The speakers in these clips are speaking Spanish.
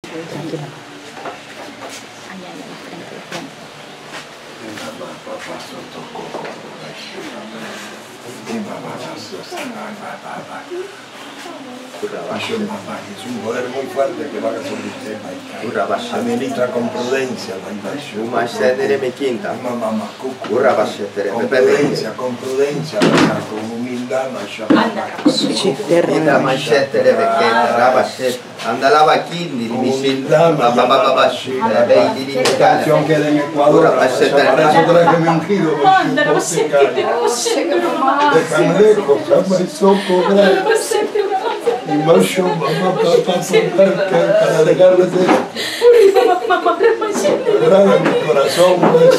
Tranquila. Ahí, ahí, de frente, de frente. Es un poder muy fuerte que va sobre usted. Administra con prudencia. Con prudencia, con humildad. Canción que en Ecuador. Para eso trájeme un giro. Y macho, mamá, papá, para dejarle de mi corazón,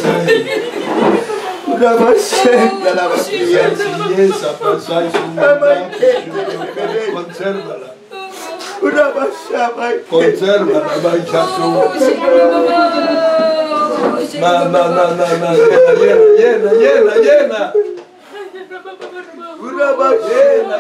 una maceta, la sencilleza, pasáis consérvala. Una maceta, consérvala, llena. Una llena.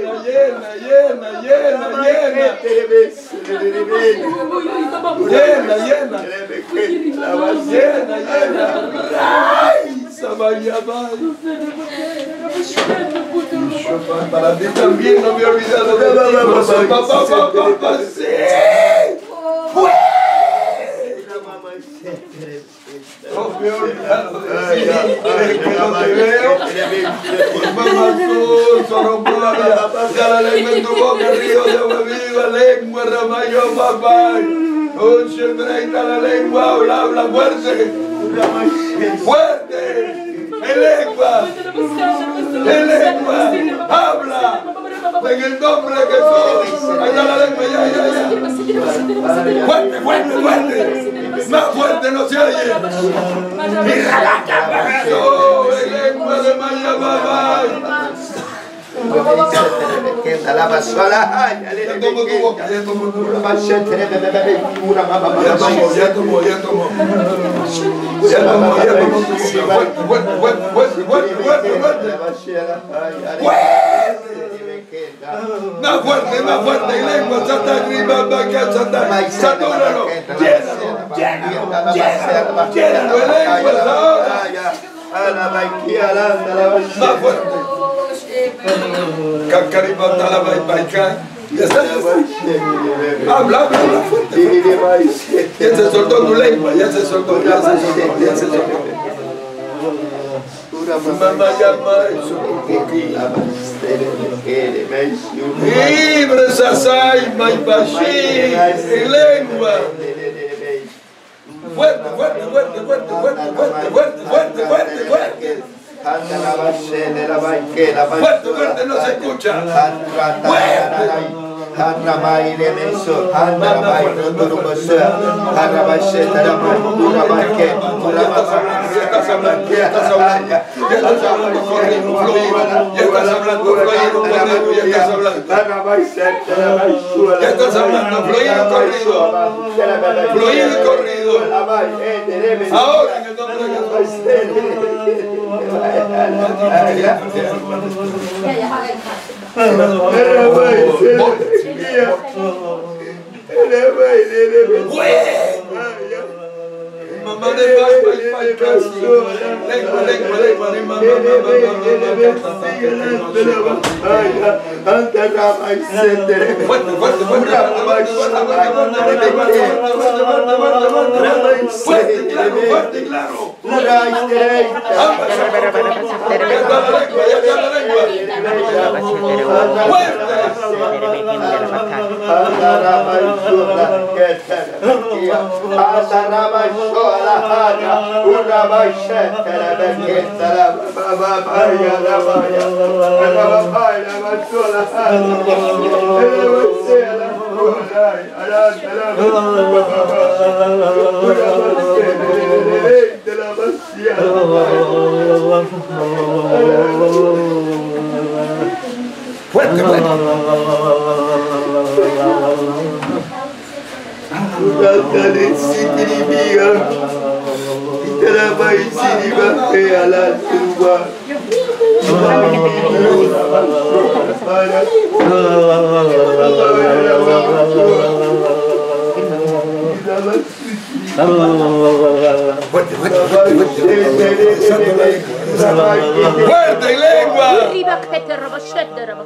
Para ti también no me he olvidado de ti. No me he olvidado de ti, que no te veo. Ya la lengua en tu boca, río de agua viva, lengua, ramayo, papá. Concentra la lengua, habla fuerte. Fuerte. En lengua, habla. En el nombre de Jesús. Ahí está la lengua, ya. Fuerte. Más fuerte no se oye. En lengua de Maya Babay. Ya tomo tu boca, ya tomo. Más fuerte, lengua, satúralo, llénalo, más fuerte. Habla fuerte. Ya se soltó tu lengua, ya se soltó. Mamá llama libre sasai, maipashi, en lengua. Fuerte. Fuerte, no se escucha. Fluido y corrido. Ahora en el nombre fuerte, claro. Fuerte, fuerte, fuerte. Fuerte, lengua. Arriba que te roba, que te roba.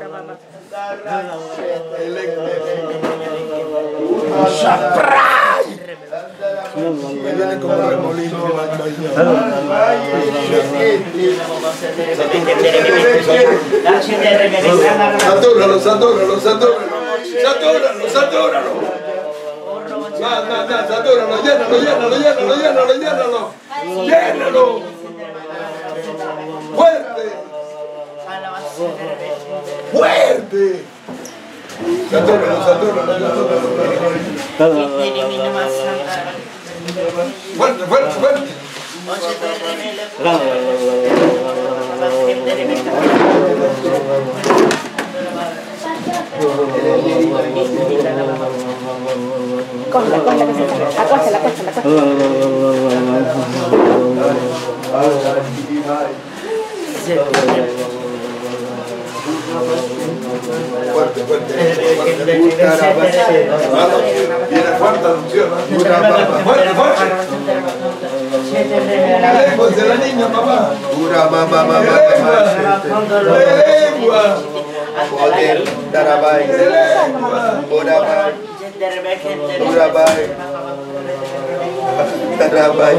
Viene como remolino. Satúralo, satúralo, satúralo. Satúralo, satúralo. Satúralo, llénalo, llénalo, llénalo, llénalo, llénalo. Llénalo. Fuerte. Fuerte. Satúralo, satúralo, satúralo. Fuerte, fuerte, fuerte. Cógela, cógela, que se saca. Acuéstala, acuéstala, Fuerte, fuerte. Viene fuerte anuncio. Fuerte, fuerte. Lengua de la niña, mamá. Lengua. Poder Darabai, Bodabai, Durabai, Darabai,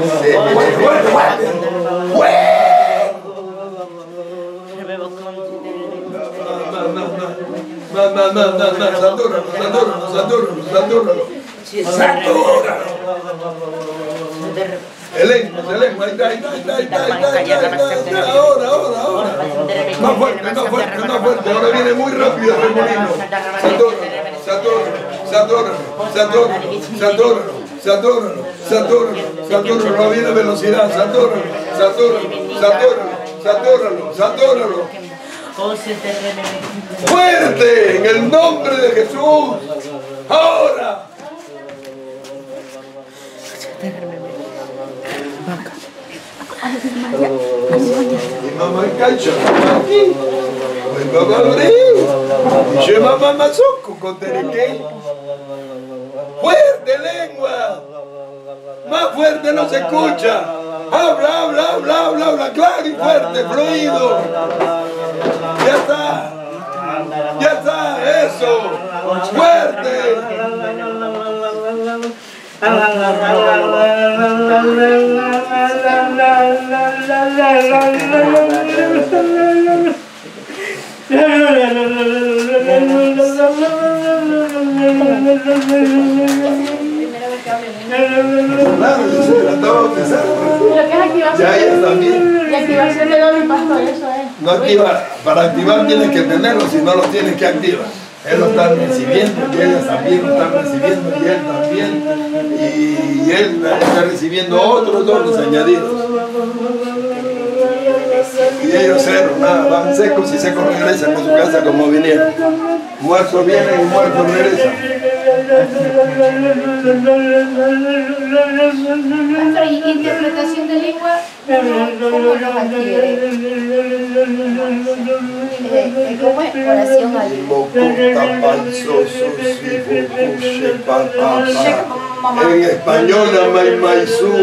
Satúralo. El lengua, ahora. Más fuerte. Ahora viene muy rápido el remolino. Satúralo. No viene velocidad. Satúralo. Fuerte, en el nombre de Jesús. Ahora. Y mamá cancha aquí. Mamá abrió. Y mamá mazoco con terequé. Fuerte, lengua. Más fuerte no se escucha. Habla, claro y fuerte, fluido. Ya está, eso. Fuerte. Ya está bien. Y activación de doble pastor, eso es. No activa, para activar tienes que tenerlo, si no lo tienes que activar. Él lo está recibiendo y ellas también lo están recibiendo y él también. Y él está recibiendo otros dones añadidos. Y ellos cero, nada, van secos y secos regresan a su casa como vinieron. Muertos vienen y muertos regresan. Maestro, ¿y interpretación de lengua? ¿Cómo los adquiere? ¿Cómo es oración al en español, Amaimaizú.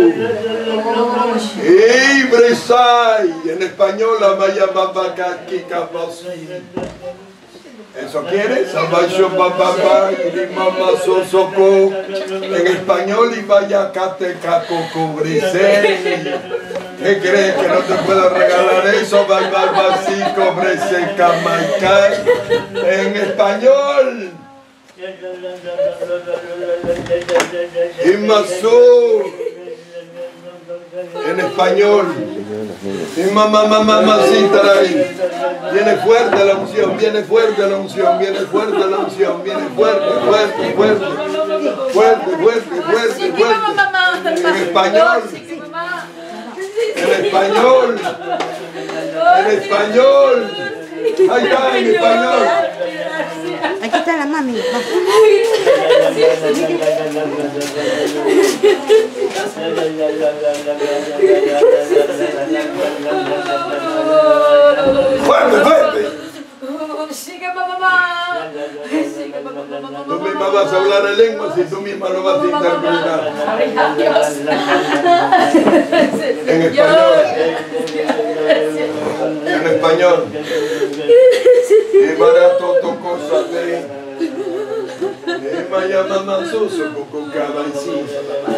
Ibresai. En español, Amayamabakakikapasi. ¿Eso quieres? En español, ¿qué crees que no te puedo regalar eso? En español. En español. Viene fuerte la unción, viene fuerte la unción, viene fuerte la unción, viene fuerte. En español. En español. Ahí está, en español. Aquí está la mami. Fuerte. Tú misma vas a hablar en lengua si tú misma lo vas a interpretar. En español. En español. Y barato tocó sate. Y maya mamá suso con cada inciso.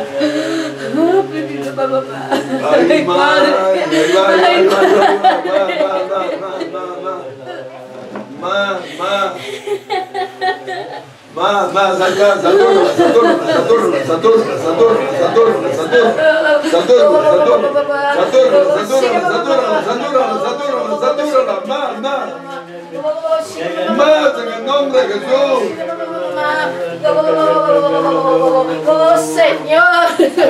Ay, más, acá, más en el nombre de Jesús. Oh, Señor.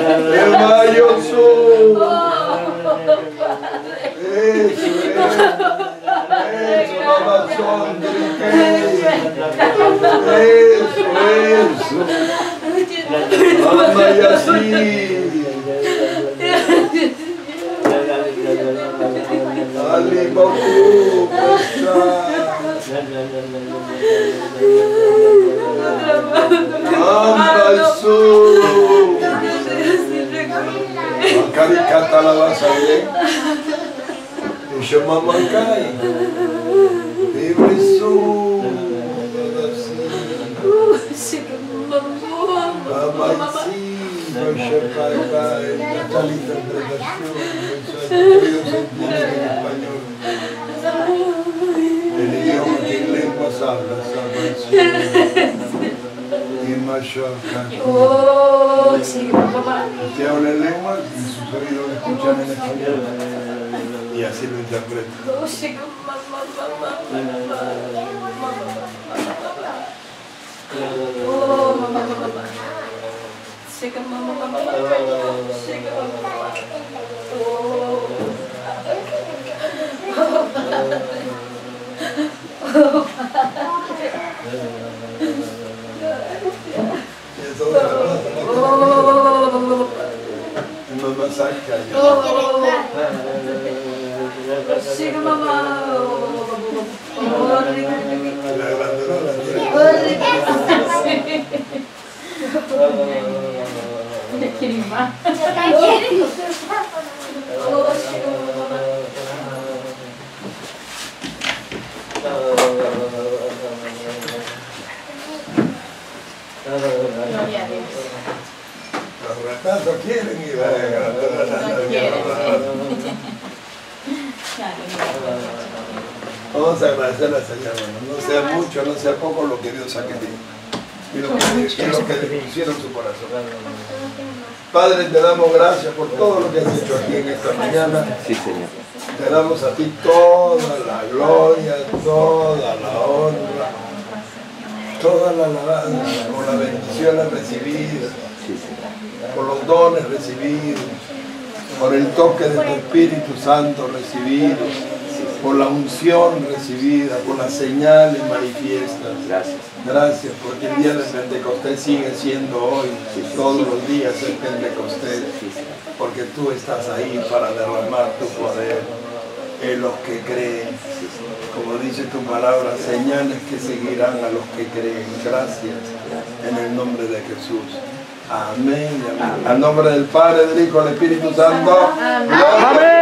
Kata la basa bien. Yo mamá cae. Ibrisu. Mamá sí. No se paga. Está la interpretación. Ellos entienden en español. El idioma que en lenguas habla. Y mayor canto. Oh, sí, papá. Usted habla en lenguas y sus oídos escuchan en español. Y así lo interpreta. Oh, sí, mamá. Oh, mamá. Sí, mamá. Mamá saca. Sí, mamá. La abandonó la tierra. ¿Quieren más? Los ratazos quieren y van Vamos a agradecer al Señor, no sea mucho, no sea poco lo que Dios ha querido y lo que le pusieron su corazón. Padre, te damos gracias por todo lo que has hecho aquí en esta mañana. Sí, Señor. Te damos a ti toda la gloria, toda la honra, toda la alabanza, por las bendiciones recibidas, por los dones recibidos, por el toque de tu Espíritu Santo recibido, por la unción recibida, por las señales manifiestas. Gracias. Gracias, porque el día de Pentecostés sigue siendo hoy, todos los días es Pentecostés, porque tú estás ahí para derramar tu poder en los que creen. Como dice tu palabra, señales que seguirán a los que creen. Gracias, en el nombre de Jesús. Amén. Amén. Al nombre del Padre, del Hijo y del Espíritu Santo. Amén.